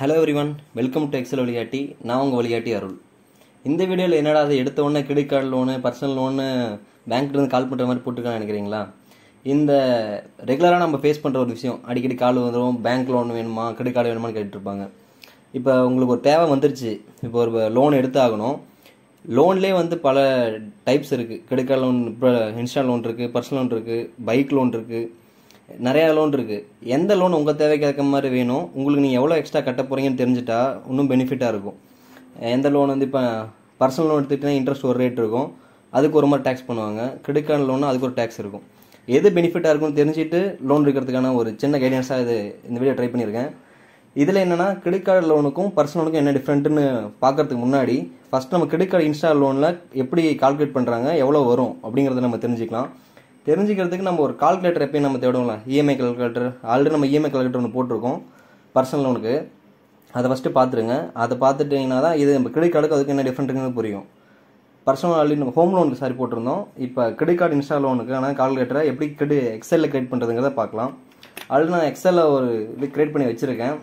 Hello everyone, welcome to Excel வழிகாட்டி. நான் உங்கள் வழிகாட்டி அருள். இந்த வீடியோவில் என்னடா அது எடுத்த உடனே credit card loan, personal loan பேங்க்லேருந்து கால் பண்ணுற மாதிரி போட்டுருக்கான்னு நினைக்கிறீங்களா? இந்த ரெகுலராக நம்ம ஃபேஸ் பண்ணுற ஒரு விஷயம். அடிக்கடி கால் வந்துடும், பேங்க் லோன் வேணுமா, கிரெடிட் கார்டு வேணுமான்னு கேட்டுருப்பாங்க. இப்போ உங்களுக்கு ஒரு தேவை வந்துருச்சு, இப்போ ஒரு லோன் எடுத்தாகணும். லோன்லேயே வந்து பல டைப்ஸ் இருக்குது. கிரெடிட் கார்டு லோன், இப்போ இன்ஸ்டா லோன் இருக்குது, பர்சனல் லோன் இருக்குது, பைக் லோன் இருக்குது, நிறையா லோன் இருக்குது. எந்த லோன் உங்கள் தேவைக்கு ஏற்ற மாதிரி வேணும், உங்களுக்கு நீங்கள் எவ்வளோ எக்ஸ்ட்ரா கட்ட போகிறீங்கன்னு தெரிஞ்சுட்டா இன்னும் பெனிஃபிட்டாக இருக்கும். எந்த லோன் வந்து இப்போ பர்சனல் லோன் எடுத்துக்கிட்டீங்கன்னா இன்ட்ரெஸ்ட் ஒரு ரேட் இருக்கும், அதுக்கு ஒரு மாதிரி டேக்ஸ் பண்ணுவாங்க. கிரெடிட் கார்டு லோன் அதுக்கு ஒரு டேக்ஸ் இருக்கும். எது பெனிஃபிட்டாக இருக்கும்னு தெரிஞ்சுட்டு லோன் எடுக்கிறதுக்கான ஒரு சின்ன கைடன்ஸாக இது இந்த வீடியோ ட்ரை பண்ணியிருக்கேன். இதில் என்னென்னா, கிரெடிட் கார்டு லோனுக்கும் பர்சனல் லோனுக்கும் என்ன டிஃப்ரெண்ட்டுன்னு பார்க்கறதுக்கு முன்னாடி ஃபஸ்ட் நம்ம கிரெடிட் கார்டு இன்ஸ்டா லோனில் எப்படி கால்குலேட் பண்ணுறாங்க, எவ்வளோ வரும் அப்படிங்கிறத நம்ம தெரிஞ்சுக்கலாம். தெரிஞ்சுக்கிறதுக்கு நம்ம ஒரு கால்குலேட்டர் எப்பயும் நம்ம தேடுவோம்ல, இஎம்ஐ கால்குலேட்டர். ஆல்ரெடி நம்ம இஎம்ஐ கால்குலேட்டர் ஒன்று போட்டிருக்கோம் பர்சனல் லோனுக்கு. அதை ஃபஸ்ட்டு பார்த்துருங்க. அதை பார்த்துட்டிங்கன்னா தான் இது நம்ம கிரெடிட் கார்டுக்கு அதுக்கு என்ன டிஃப்ரெண்ட்டுன்னு புரியும். பர்சனல் ஆல்ரெடி நம்ம ஹோம் லோனுக்கு சாரி போட்டிருந்தோம். இப்போ கிரெடிட் கார்டு இன்ஸ்டா லோனுக்கு ஆனால் கால்குலேட்டரை எப்படி எக்ஸலில் கிரியேட் பண்ணுறதுங்கிறத பார்க்கலாம். ஆல்ரெடி நான் எக்ஸலில் ஒரு இது கிரியேட் பண்ணி வச்சுருக்கேன்.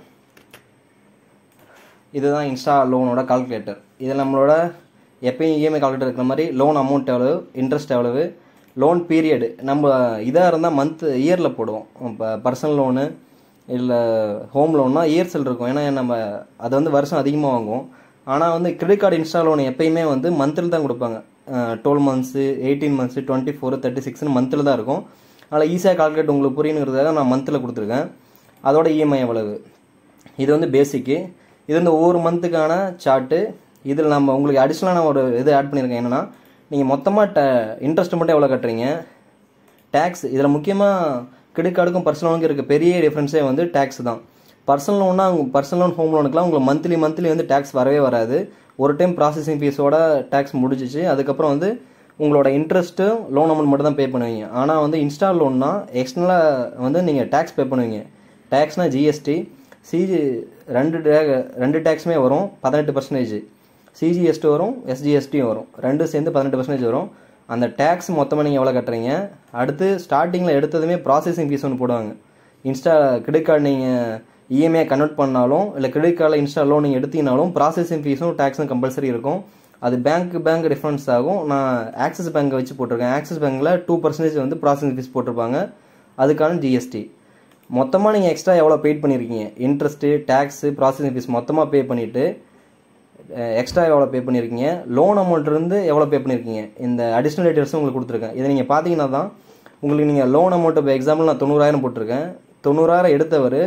இதுதான் இன்ஸ்டா லோனோட கால்குலேட்டர். இதில் நம்மளோட எப்பயும் இஎம்ஐ கால்குலேட்டர் இருக்கிற மாதிரி லோன் அமௌண்ட் எவ்வளவு, இன்ட்ரெஸ்ட் எவ்வளவு, லோன் பீரியடு நம்ம இதாக இருந்தால் இயரில் போடுவோம். இப்போ பர்சனல் லோனு இல்லை ஹோம் லோன்னா இயர்ஸில் இருக்கும், ஏன்னா நம்ம அதை வந்து வருஷம் அதிகமாக வாங்குவோம். ஆனால் வந்து கிரெடிட் கார்டு இன்ஸ்டா லோன் எப்பயுமே வந்து மந்த்தில் தான் கொடுப்பாங்க. 12 மந்த்ஸு, 18 மந்த்ஸு, 24, 36 மந்த்தில் தான் இருக்கும். அதனால் ஈஸியாக கால்குலேட் உங்களுக்கு புரியணுங்கிறதுக்காக நான் மந்த்தில் கொடுத்துருக்கேன். அதோட இஎம்ஐ எவ்வளவு, இது வந்து பேசிக்கு. இது வந்து ஒவ்வொரு மந்த்துக்கான சார்ட்டு. இதில் நம்ம உங்களுக்கு அடிஷ்னலான ஒரு இது ஆட் பண்ணியிருக்கேன். என்னென்னா, நீங்கள் மொத்தமாக இன்ட்ரெஸ்ட் மட்டும் எவ்வளோ கட்டுறீங்க, டேக்ஸ். இதில் முக்கியமாக கிரெடிட் கார்டுக்கும் பர்சனல் லோனுக்கு இருக்க பெரிய டிஃப்ரென்ஸே வந்து டேக்ஸ் தான். பர்சனல் லோன்னா பர்சனல் லோன், ஹோம் லோனுக்குலாம் உங்களுக்கு மந்த்லி வந்து டேக்ஸ் வரவே வராது. ஒரு டைம் ப்ராசஸிங் ஃபீஸோட டேக்ஸ் முடிஞ்சிச்சு. அதுக்கப்புறம் வந்து உங்களோட இன்ட்ரெஸ்ட்டு லோன் அமௌண்ட் மட்டும் தான் பே பண்ணுவீங்க. ஆனால் வந்து இன்ஸ்டா லோன்னா எக்ஸ்டர்னலாக வந்து நீங்கள் டேக்ஸ் பே பண்ணுவீங்க. டேக்ஸ்னால் ஜிஎஸ்டி, ரெண்டு டேக்ஸுமே வரும் 18%. சிஜிஎஸ்டி வரும், எஸ்ஜிஎஸ்டியும் வரும், ரெண்டும் சேர்ந்து 18% வரும். அந்த டேக்ஸ் மொத்தமாக நீங்கள் எவ்வளோ கட்டுறீங்க. அடுத்து ஸ்டார்டிங்கில் எடுத்ததுமே ப்ராசஸிங் ஃபீஸ் ஒன்று போடுவாங்க. இன்ஸ்டா கிரெடிட் கார்டு நீங்கள் இஎம்ஐ கன்வெர்ட் பண்ணாலும் இல்லை கிரெடிட் கார்டில் இன்ஸ்டா லோன் நீங்கள் எடுத்தீங்கனாலும் ப்ராசஸிங் ஃபீஸும் டேக்ஸும் கம்பல்சரி இருக்கும். அது பேங்க் டிஃப்ரென்ஸ் ஆகும். நான் ஆக்சிஸ் பேங்கை வச்சு போட்டிருக்கேன். ஆக்சிஸ் பேங்கில் 2% வந்து ப்ராசஸிங் ஃபீஸ் போட்டிருப்பாங்க, அதுக்கான ஜிஎஸ்டி. மொத்தமாக நீங்கள் எக்ஸ்ட்ரா எவ்வளோ பெய்ட் பண்ணியிருக்கீங்க, இன்ட்ரெஸ்ட்டு, டேக்ஸு, ப்ராசஸிங் ஃபீஸ் மொத்தமாக பே பண்ணிவிட்டு எக்ஸ்ட்ரா எவ்வளோ பே பண்ணியிருக்கீங்க, லோன் அமௌண்ட்லேருந்து எவ்வளோ பே பண்ணியிருக்கீங்க, இந்த அடிஷ்னல் டீட்டெயில்ஸும் உங்களுக்கு கொடுத்துருக்கேன். இதை நீங்கள் பார்த்தீங்கன்னா தான் உங்களுக்கு நீங்கள் லோன் அமௌண்ட் இப்போ எக்ஸாம்பிள் நான் 90,000 போட்டிருக்கேன். 90,000 எடுத்தவர்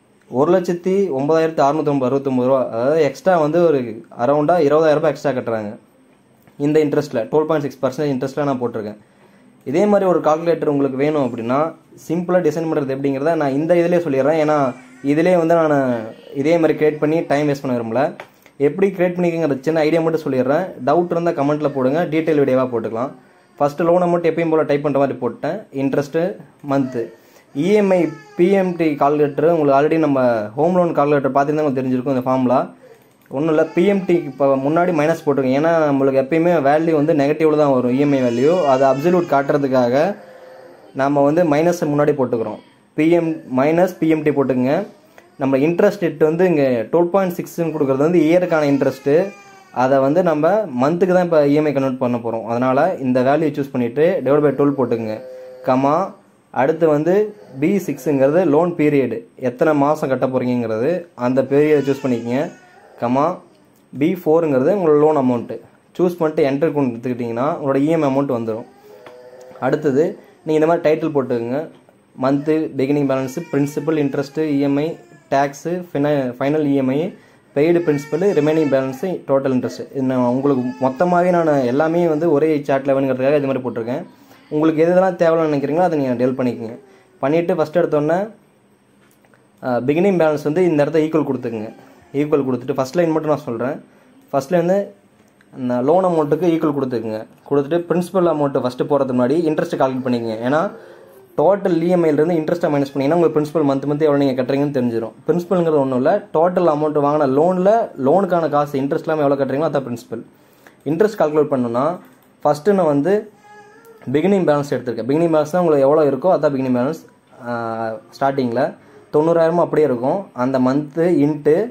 1,06,669 ரூபா, அதாவது எக்ஸ்ட்ரா வந்து ஒரு அரௌண்டாக 20,000 ரூபாய் எக்ஸ்ட்ரா கட்டுறாங்க இந்த இன்ட்ரெஸ்ட்டில். 12.6% இன்ட்ரெஸ்ட்டில் நான் போட்டிருக்கேன். இதே மாதிரி ஒரு கால்குலேட்டர் உங்களுக்கு வேணும் அப்படின்னா சிம்பிளாக டிசைன் பண்ணுறது எப்படிங்கிறத நான் இந்த இதிலே சொல்லிடுறேன். ஏன்னா இதிலே வந்து நான் இதே மாதிரி கிரியேட் பண்ணி டைம் வேஸ்ட் பண்ண விரும்பல. எப்படி கிரியேட் பண்ணிக்கிற சின்ன ஐடியா மட்டும் சொல்லிடுறேன். டவுட் இருந்தால் கமெண்ட்டில் போடுங்க, டீட்டெயில் வீடியோவாக போட்டுக்கலாம். ஃபஸ்ட்டு லோன் அமௌண்ட் எப்பயும் போல் டைப் பண்ணுற மாதிரி போட்டேன். Interest, month, EMI, PMT calculator. உங்களுக்கு ஆல்ரெடி நம்ம ஹோம் லோன் கால்குலேட்டர் பார்த்தீங்கன்னா உங்களுக்கு தெரிஞ்சிருக்கும் இந்த ஃபார்முலா. ஒன்றும் இல்லை, பிஎம்டி இப்போ முன்னாடி மைனஸ் போட்டிருக்கேன். ஏன்னா நம்மளுக்கு எப்பயுமே வேல்யூ வந்து நெகட்டிவில் தான் வரும் இஎம்ஐ வேல்யூ. அது அப்சல்யூட் காட்டுறதுக்காக நம்ம வந்து மைனஸ் முன்னாடி போட்டுக்கிறோம். பிஎம்டி போட்டுக்குங்க. நம்ம இன்ட்ரெஸ்ட் ரேட் வந்து இங்கே 12.6 கொடுக்குறது வந்து இயருக்கான இன்ட்ரெஸ்ட்டு. அதை வந்து நம்ம மந்த்துக்கு தான் இப்போ இஎம்ஐ கன்வெர்ட் பண்ண போகிறோம். அதனால் இந்த வேல்யூ சூஸ் பண்ணிவிட்டு டிவைட் பை 12 போட்டுக்குங்க. கமா அடுத்து வந்து B6ங்கிறது லோன் பீரியடு, எத்தனை மாதம் கட்ட போகிறீங்கிறது அந்த பீரியடை சூஸ் பண்ணிக்கோங்க. கமா B4ங்கிறது உங்களோட லோன் அமௌண்ட்டு சூஸ் பண்ணிட்டு என்டர் கொடுத்துக்கிட்டிங்கன்னா உங்களோட இஎம்ஐ அமௌண்ட் வந்துடும். அடுத்தது நீங்கள் இந்த மாதிரி டைட்டில் போட்டுக்கோங்க. Month, beginning balance, principal, interest, EMI, tax, final EMI, paid principal, remaining balance, total interest. இது நான் உங்களுக்கு மொத்தமாகவே நான் எல்லாமே வந்து ஒரே சார்ட்டில் வேணுங்கிறதுக்காக இது மாதிரி போட்டிருக்கேன். உங்களுக்கு எதெல்லாம் தேவைன்னு நினைக்கிறீங்களோ அதை நீங்கள் டெல் பண்ணிக்கோங்க. பண்ணிவிட்டு ஃபஸ்ட்டு எடுத்தோன்னே பிகினிங் பேலன்ஸ் வந்து இந்த இடத்த ஈக்குவல் கொடுத்துக்குங்க. ஈக்குவல் கொடுத்துட்டு ஃபஸ்ட் லைன் மட்டும் நான் சொல்கிறேன். ஃபஸ்ட் லைன் லோன் அமௌண்ட்டுக்கு ஈக்குவல் கொடுத்துக்குங்க. கொடுத்துட்டு பிரின்சிபல் அமௌண்ட்டு ஃபஸ்ட்டு போகிறதுக்கு முன்னாடி இன்ட்ரெஸ்ட் கால்குலேட் பண்ணிக்கங்க. ஏன்னா டோட்டல் இஎம்ஐலேருந்து இன்ட்ரெஸ்ட்டை மைனஸ் பண்ணிங்கன்னா உங்களுக்கு பிரின்சிபல் மந்த் எவ்வளோ நீங்கள் கட்டுறீங்கன்னு தெரிஞ்சிடும். பிரின்சிபல்ங்கிறது ஒன்றும் இல்லை, டோட்டல் அமௌண்ட் வாங்கின லோனுக்கான காசு இன்ட்ரெஸ்ட் இல்லாமல் எவ்வளோ கட்டுறீங்களோ அதான் பிரின்சிபல். இன்ட்ரெஸ்ட் கால்குலேட் பண்ணணும்னா ஃபஸ்ட்டு நான் வந்து பிகினிங் பேலன்ஸ் எடுத்திருக்கேன். பிகினிங் பேலன்ஸ் தான் உங்களுக்கு எவ்வளோ இருக்கோ அதான் பிகினிங் பேலன்ஸ். ஸ்டார்டிங்கில் 90,000 அப்படியே இருக்கும். அந்த மந்த்து இன்ட்டு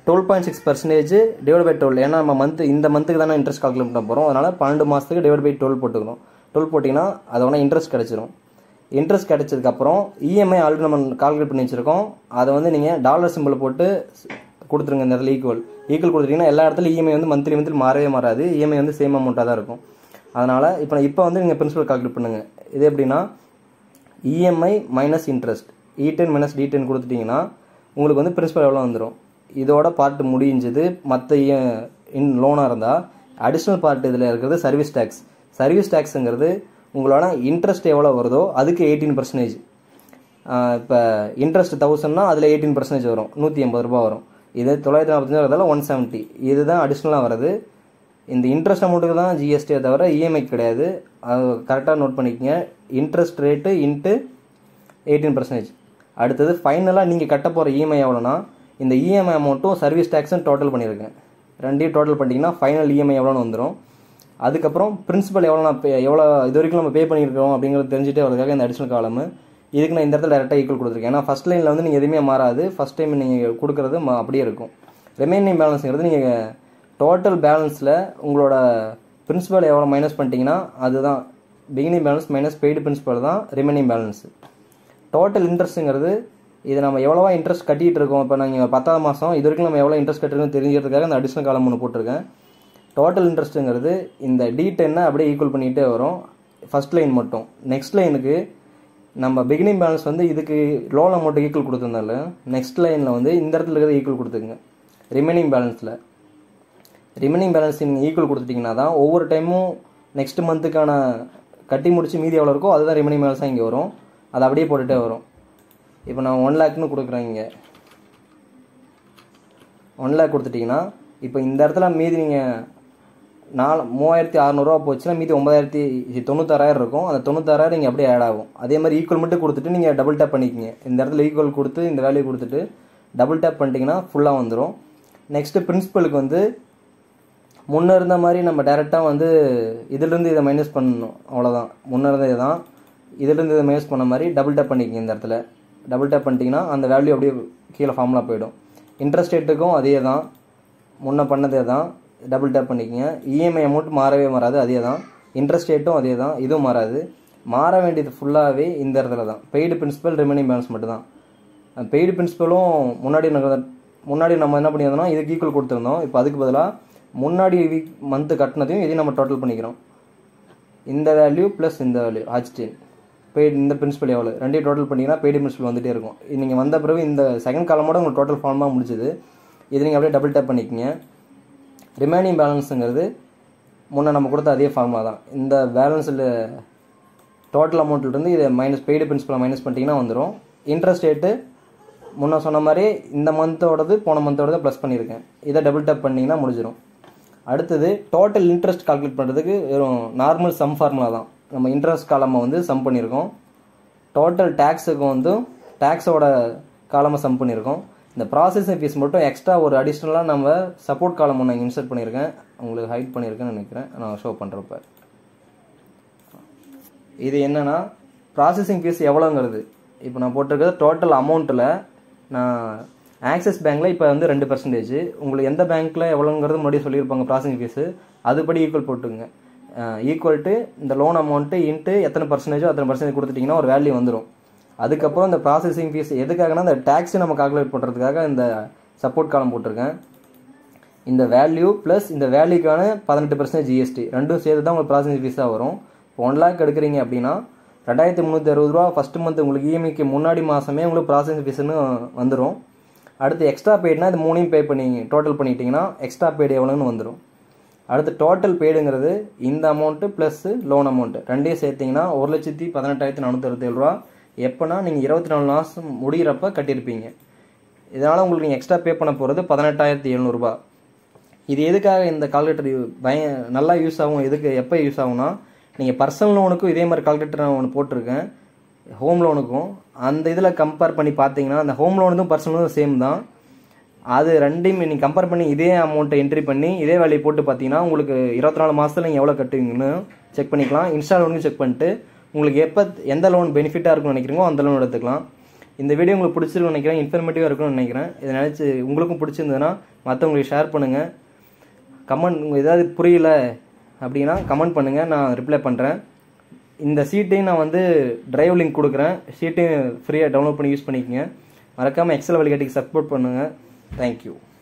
12.6% டிவைட் பை 12. ஏன்னா நம்ம இந்த மந்த்துக்கு தானே இன்ட்ரெஸ்ட் கால்குலேட் பண்ண போகிறோம். அதனால் 12 மாதத்துக்கு டிவைட் பை 12 போட்டுக்கணும். 12 போட்டிங்கன்னா அதோட இன்ட்ரெஸ்ட் கிடச்சிரும். இன்ட்ரெஸ்ட் கிடைச்சதுக்கப்புறம் இஎம்ஐ ஆல்ரெடி நம்ம கால்குலேட் பண்ணி வச்சுருக்கோம். அதை வந்து நீங்கள் டாலர் சிம்பிள் போட்டு கொடுத்துருங்க. இந்த இடத்துல ஈக்குவல் கொடுத்துட்டீங்கன்னா எல்லா இடத்துலையும் இஎம்ஐ வந்து மந்த்லி மாறவே மாறாது. இஎம்ஐ வந்து சேம் அமௌண்ட்டாக தான் இருக்கும். அதனால் இப்போ வந்து நீங்கள் பிரின்சிபல் கால்குலேட் பண்ணுங்கள். இது எப்படின்னா EMI minus interest E10 minus D10 கொடுத்துட்டிங்கன்னா உங்களுக்கு வந்து பிரின்சிபல் எவ்வளோ வந்துடும். இதோட பார்ட்டு முடிஞ்சது. மற்ற லோனாக இருந்தால் அடிஷ்னல் பார்ட் இதில் இருக்கிறது சர்வீஸ் டேக்ஸ். சர்வீஸ் டேக்ஸுங்கிறது உங்களோட இன்ட்ரெஸ்ட் எவ்வளோ வருதோ அதுக்கு 18%. இப்போ இன்ட்ரெஸ்ட் 1000னா அதில் 18% வரும். 180 ரூபா வரும். இது 945 வரதால 170. இதுதான் அடிஷ்னலாக வருது. இந்த இன்ட்ரெஸ்ட் அமௌண்ட்டுக்கு தான் ஜிஎஸ்டியை தவிர இஎம்ஐ கிடையாது. அது கரெக்டாக நோட் பண்ணிக்கங்க. Interest rate into 18%. அடுத்தது ஃபைனலாக நீங்கள் கட்ட போகிற இஎம்ஐ எவ்வளோனா இந்த இஎம்ஐ அமௌண்ட்டும் சர்வீஸ் டேக்ஸும் டோட்டல் பண்ணியிருக்கேன். ரெண்டையும் டோட்டல் பண்ணிட்டீங்கன்னா ஃபைனல் இஎம்ஐ எவ்வளோன்னு வந்துடும். அதுக்கப்புறம் பிரின்சிபல் எவ்வளோ இது வரைக்கும் நம்ம பே பண்ணியிருக்கோம் அப்படிங்கிறது தெரிஞ்சுட்டே வரதுக்காக இந்த அடிஷனல் காலம். இதுக்கு நான் இந்த இடத்துல டேரெக்டாக ஈக்குவல் கொடுத்துருக்கேன். ஏன்னா ஃபஸ்ட் லைனில் வந்து நீங்கள் எதுவுமே மாறாது. ஃபஸ்ட் டைம் நீங்கள் கொடுக்குறது அப்படியே இருக்கும். ரிமைனிங் பேலன்ஸுங்கிறது நீங்கள் டோட்டல் பேலன்ஸில் உங்களோட பிரின்சிபல் எவ்வளோ மைனஸ் பண்ணிட்டீங்கன்னா அதுதான் beginning balance minus paid principal தான் ரிமைனிங் பேலன்ஸ். டோட்டல் இன்ட்ரெஸ்ட்டுங்கிறது இது நம்ம எவ்வளோவா இன்ட்ரெஸ்ட் கட்டிகிட்டு இருக்கோம். இப்போ நாங்கள் 10ஆவது மாதம் இது வரைக்கும் நம்ம எவ்வளோ இன்ட்ரெஸ்ட் கட்டுறதுன்னு தெரிஞ்சுக்கிறதுக்காக இந்த அடிஷனல் காலம் ஒன்று போட்டிருக்கேன். டோட்டல் இன்ட்ரெஸ்ட்டுங்கிறது இந்த D10 அப்படியே ஈக்குவல் பண்ணிகிட்டே வரும். ஃபஸ்ட் லைன் மட்டும். நெக்ஸ்ட் லைனுக்கு நம்ம பிகினிங் பேலன்ஸ் வந்து இதுக்கு லோன் அமௌண்ட்டு ஈக்குவல் கொடுத்துருந்தாலும் நெக்ஸ்ட் லைனில் வந்து இந்த இடத்துல இருக்கிறத ஈக்குவல் கொடுத்துக்குங்க. ரிமைனிங் பேலன்ஸில் நீங்கள் ஈக்குவல் கொடுத்துட்டிங்கன்னா தான் ஒவ்வொரு டைமும் நெக்ஸ்ட் மந்த்துக்கான கட்டி முடிச்சு மீதி எவ்வளோ இருக்கோ அதுதான் ரிமைனிங் பேலன்ஸாக இங்கே வரும். அதை அப்படியே போட்டுகிட்டே வரும். இப்போ நான் 1 லேக்னு கொடுக்குறேன். இங்கே 1 லேக் கொடுத்துட்டிங்கன்னா இப்போ இந்த இடத்துல மீதி நீங்கள் 3600 ரூபா போச்சுன்னா மீதி 96,000 இருக்கும். அந்த 96,000 இங்கே அப்படியே ஆட் ஆகும். அதே மாதிரி ஈக்குவல் மட்டும் கொடுத்துட்டு நீங்கள் டபுள் டேப் பண்ணிக்கிங்க. இந்த இடத்துல ஈக்குவல் கொடுத்து இந்த வேல்யூ கொடுத்துட்டு டபுள் டேப் பண்ணிட்டீங்கன்னா ஃபுல்லாக வந்துடும். நெக்ஸ்ட்டு பிரின்சிபலுக்கு வந்து முன்னே இருந்த மாதிரி நம்ம டேரெக்டாக வந்து இதிலிருந்து இதை மைனஸ் பண்ணணும். அவ்வளோதான். முன்னே இருந்த இதுதான் இதிலிருந்து இதை மைனஸ் பண்ண மாதிரி டபுள் டேப் பண்ணிக்கிங்க. இந்த இடத்துல டபுள் டேப் பண்ணிட்டீங்கன்னா அந்த வேல்யூ அப்படியே கீழே ஃபார்முலா போயிடும். இன்ட்ரெஸ்ட் ரேட்டுக்கும் அதே தான், முன்னே பண்ணதே தான். டபுள் டேப் பண்ணிக்கங்க. இஎம்ஐ அமௌண்ட் மாறவே மாறாது, அதே தான். இன்ட்ரெஸ்ட் ரேட்டும் அதே தான், இதுவும் மாறாது. மாற வேண்டியது ஃபுல்லாகவே இந்த இடத்துல தான். பெய்டு பிரின்சிபல் ரிமைனிங் பேலன்ஸ் மட்டும் தான். பெய்டு பிரின்சிபலும் முன்னாடி நம்ம என்ன பண்ணியிருந்தோம்னா இதுக்கு ஈக்குவல் கொடுத்துருந்தோம். இப்போ அதுக்கு பதிலாக முன்னாடி மந்த்து கட்டினதையும் இதையும் நம்ம டோட்டல் பண்ணிக்கிறோம். இந்த வேல்யூ ப்ளஸ் இந்த வேல்யூ ஆச்சிட்டேன் பெய்டு இந்த பிரின்சிபல் எவ்வளோ ரெண்டையும் டோட்டல் பண்ணிங்கன்னா பெய்டு பிரின்சிபல் வந்துகிட்டே இருக்கும். நீங்கள் வந்த பிறகு இந்த செகண்ட் காலமோட உங்களுக்கு டோட்டல் ஃபார்மாக முடிச்சுது. இது நீங்கள் அப்படியே டபுள் டேப் பண்ணிக்கோங்க. ரிமைனிங் பேலன்ஸுங்கிறது முன்னே நம்ம கொடுத்த அதே ஃபார்முலா தான். இந்த பேலன்ஸில் டோட்டல் அமௌண்ட்லேருந்து இதை மைனஸ் பெய்டு பிரின்சிபலை மைனஸ் பண்ணிட்டீங்கன்னா வந்துடும். இன்ட்ரெஸ்ட் ரேட்டு முன்னே சொன்ன மாதிரி இந்த மந்தோடது போன மந்தோடது ப்ளஸ் பண்ணியிருக்கேன். இதை டபுள் டேப் பண்ணிங்கன்னா முடிஞ்சிடும். அடுத்தது டோட்டல் இன்ட்ரெஸ்ட் கால்குலேட் பண்ணுறதுக்கு வெறும் நார்மல் சம் ஃபார்முலா தான். நம்ம இன்ட்ரெஸ்ட் காலமை வந்து சம் பண்ணியிருக்கோம். டோட்டல் டேக்ஸுக்கு வந்து டேக்ஸோட காலமை சம் பண்ணியிருக்கோம். இந்த ப்ராசஸிங் ஃபீஸ் மட்டும் எக்ஸ்ட்ரா ஒரு அடிஷ்னலாக நம்ம சப்போர்ட் காலம் ஒன்று இன்சர்ட் பண்ணியிருக்கேன். உங்களுக்கு ஹைட் பண்ணியிருக்கேன்னு நினைக்கிறேன். நான் ஷோ பண்ணுறப்ப இது என்னென்னா ப்ராசஸிங் ஃபீஸ் எவ்வளோங்கிறது இப்போ நான் போட்டிருக்கிறது டோட்டல் அமௌண்ட்டில். நான் ஆக்சிஸ் பேங்க்கில் இப்போ வந்து 2%. உங்களுக்கு எந்த பேங்க்கில் எவ்வளோங்கிறது முன்னாடி சொல்லியிருப்பாங்க ப்ராசஸிங் ஃபீஸு, அதுபடி ஈக்குவல் போட்டுங்க. ஈக்குவல் டு இந்த லோன் அமௌண்ட்டு இன்ட்டு எத்தனை பர்சன்டேஜோ அத்தனை பர்சன்டேஜ் கொடுத்துட்டிங்கன்னா ஒரு வேல்யூ வந்துடும். அதுக்கப்புறம் இந்த ப்ராசஸிங் ஃபீஸ் எதுக்காகனா இந்த டேக்ஸை நம்ம கால்குலேட் பண்ணுறதுக்காக இந்த சப்போர்ட் காலம் போட்டிருக்கேன். இந்த வேல்யூ ப்ளஸ் இந்த வேல்யூக்கான 18% ஜிஎஸ்டி ரெண்டும் சேர்த்து தான் உங்களுக்கு ப்ராசஸிங் ஃபீஸாக வரும். இப்போ 1 லேக் எடுக்கிறீங்க அப்படின்னா 2360 ரூபா ஃபஸ்ட்டு மந்த் உங்களுக்கு இஎம்ஐக்கு முன்னாடி மாதமே உங்களுக்கு ப்ராசஸிங் ஃபீஸ்னு வந்துடும். அடுத்து எக்ஸ்ட்ரா பெய்டுனா இது 3ஐயும் பே பண்ணி டோட்டல் பண்ணிட்டீங்கன்னா எக்ஸ்ட்ரா பெய்டு எவ்வளோன்னு வந்துடும். அடுத்து டோட்டல் பெய்டுங்கிறது இந்த அமௌண்ட்டு ப்ளஸ் லோன் அமௌண்ட்டு ரெண்டையும் சேர்த்திங்கன்னா 1,18,467 ரூபா எப்போனா நீங்கள் 24 மாதம் முடிகிறப்ப கட்டியிருப்பீங்க. இதனால் உங்களுக்கு நீங்கள் எக்ஸ்ட்ரா பே பண்ண போகிறது 18,700 ரூபா. இது எதுக்காக இந்த கால்குலேட்டர் நல்லா யூஸ் ஆகும், எதுக்கு எப்போ யூஸ் ஆகும்னா நீங்கள் பர்சனல் லோனுக்கும் இதே மாதிரி கால்குலேட்டர் நான் ஒன்று போட்டிருக்கேன். ஹோம் லோனுக்கும் அந்த இதில் கம்பேர் பண்ணி பார்த்தீங்கன்னா அந்த ஹோம் லோனுக்கும் பர்சனல் லோனும் சேம் தான். அது ரெண்டையும் நீங்கள் கம்பேர் பண்ணி இதே அமௌண்ட்டை என்ட்ரி பண்ணி இதே வேலையை போட்டு பார்த்தீங்கன்னா உங்களுக்கு 24 மாதத்தில் நீங்கள் எவ்வளோ கட்டுவீங்கன்னு செக் பண்ணிக்கலாம். இன்ஸ்டால் லோனுக்கும் செக் பண்ணிட்டு உங்களுக்கு எப்போ எந்த லோன் பெனிஃபிட்டாக இருக்குன்னு நினைக்கிறீங்களோ அந்த லோன் எடுத்துக்கலாம். இந்த வீடியோ உங்களுக்கு பிடிச்சிருக்குன்னு நினைக்கிறேன், இன்ஃபர்மேட்டிவாக இருக்கும்னு நினைக்கிறேன். இதை நினச்சி உங்களுக்கும் பிடிச்சிருந்ததுன்னா மற்றவங்களுக்கு ஷேர் பண்ணுங்கள். கமெண்ட் ஏதாவது புரியல அப்படின்னா கமெண்ட் பண்ணுங்கள், நான் ரிப்ளை பண்ணுறேன். இந்த சீட்டையும் நான் வந்து டிரைவ் லிங்க் கொடுக்குறேன், சீட்டையும் ஃப்ரீயாக டவுன்லோட் பண்ணி யூஸ் பண்ணிக்கோங்க. மறக்காமல் எக்ஸல் வழிகாட்டிக்கு சப்போர்ட் பண்ணுங்கள். தேங்க்யூ.